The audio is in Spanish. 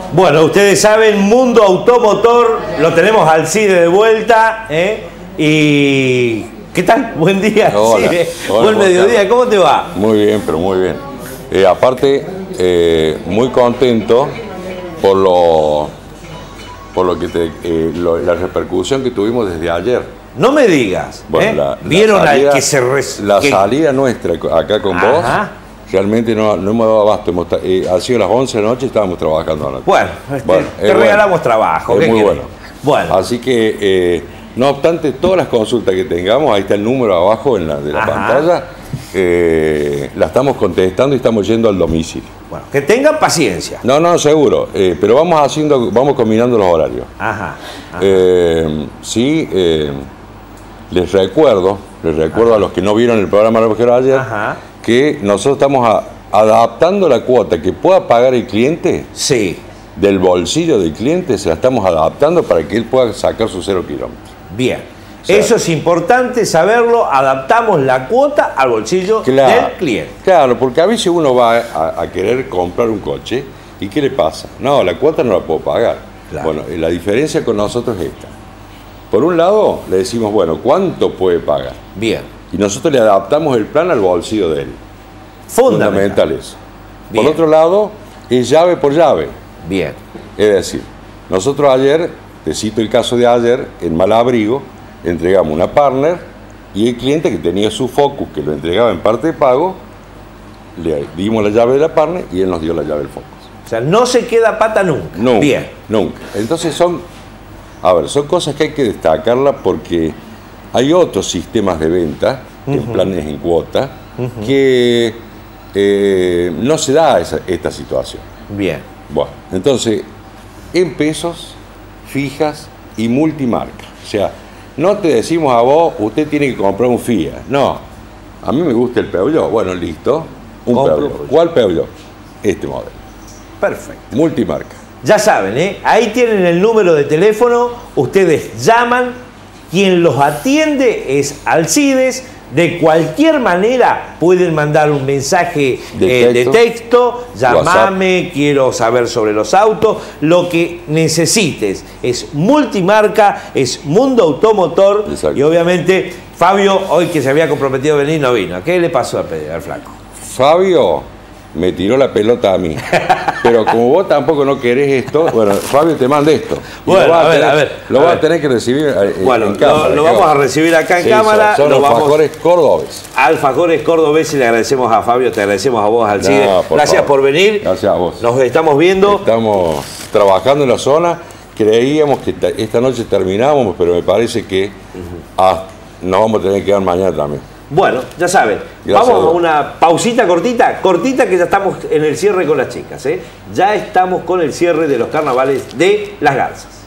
Bueno, ustedes saben, Mundo Automotor, lo tenemos al CIDE de vuelta, y ¿qué tal? Buen día, hola, CIDE. Hola, buen mediodía, ¿cómo te va? Muy bien, pero muy bien. Aparte, muy contento por lo que la repercusión que tuvimos desde ayer. No me digas. Bueno, ¿Vieron salida, al que se la salida nuestra acá con vos? Realmente no hemos dado abasto. Ha sido las 11 de la noche y estábamos trabajando anoche. Bueno, te regalamos trabajo. Es muy bueno. Bueno. Así que, no obstante, todas las consultas que tengamos, ahí está el número abajo de la pantalla, la estamos contestando y estamos yendo al domicilio. Bueno, que tengan paciencia. No, seguro. Pero vamos combinando los horarios. Sí, les recuerdo a los que no vieron el programa de ayer, que nosotros estamos adaptando la cuota que pueda pagar el cliente. Sí. Del bolsillo del cliente se la estamos adaptando para que él pueda sacar sus 0 kilómetros. Bien. O sea, eso es importante saberlo, adaptamos la cuota al bolsillo del cliente. Claro, porque a veces uno va a querer comprar un coche y ¿qué le pasa? No, la cuota no la puedo pagar. Claro. Bueno, la diferencia con nosotros es esta. Por un lado, le decimos, bueno, ¿cuánto puede pagar? Bien. Y nosotros le adaptamos el plan al bolsillo de él. Fundamental eso. Bien. Por otro lado, es llave por llave. Bien. Es decir, nosotros ayer, te cito el caso de ayer, en Malabrigo, entregamos una partner y el cliente que tenía su Focus, que lo entregaba en parte de pago, le dimos la llave de la partner y él nos dio la llave del Focus. O sea, no se queda pata nunca. Nunca. Bien. Nunca. Entonces son cosas que hay que destacarlas porque hay otros sistemas de venta, en planes en cuota, que no se da esta situación. Bien. Bueno, entonces, en pesos, fijas y multimarca. O sea, no te decimos a vos, usted tiene que comprar un Fiat. No, a mí me gusta el Peugeot. Bueno, listo, un Peugeot. ¿Cuál Peugeot? Este modelo. Perfecto. Multimarca. Ya saben, ahí tienen el número de teléfono, ustedes llaman, quien los atiende es Alcides. De cualquier manera pueden mandar un mensaje de texto, llamame, WhatsApp. Quiero saber sobre los autos, lo que necesites. Es multimarca, es Mundo Automotor. Exacto. Y obviamente Fabio, hoy que se había comprometido a venir, no vino. ¿Qué le pasó al flaco? Fabio me tiró la pelota a mí. Pero como vos tampoco no querés esto, bueno, Fabio te manda esto. Bueno, a ver. Lo vas a tener que recibir en cámara. Lo vamos a recibir acá en cámara. Son alfajores cordobeses. Alfajores cordobeses, le agradecemos a Fabio, te agradecemos a vos, Alcides. Gracias por venir. Gracias a vos. Nos estamos viendo. Estamos trabajando en la zona. Creíamos que esta noche terminábamos, pero me parece que nos vamos a tener que quedar mañana también. Bueno, ya saben, vamos a una pausita cortita, que ya estamos en el cierre con las chicas. Ya estamos con el cierre de los carnavales de Las Garzas.